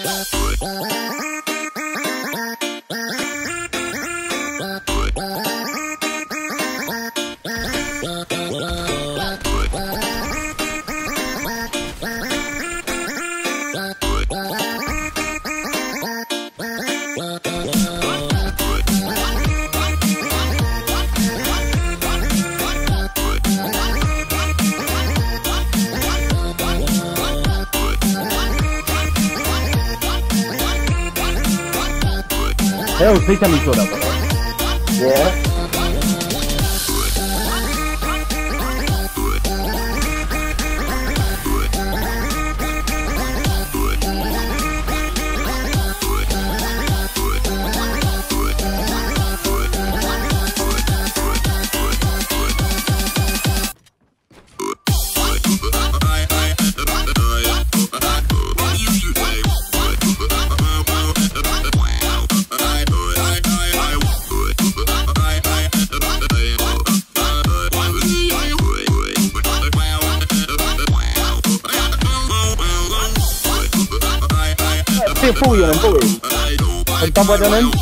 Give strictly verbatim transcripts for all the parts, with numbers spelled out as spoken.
That was big time you showed up. Yeah. Tiếp phu rồi phu rồi. Mình tông vào cho nên.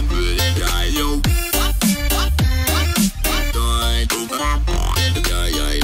Yeah, yeah.